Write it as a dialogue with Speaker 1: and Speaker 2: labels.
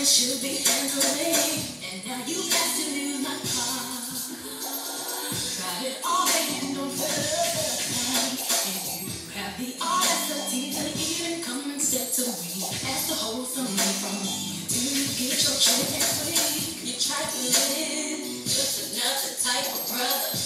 Speaker 1: it should be handling. And now you got to use my car. Tried it all, baby, no further. And you have the audacity to even come and step to me. Ask to hold something from me. Do you get your check next week? You try to live, just another type of brother.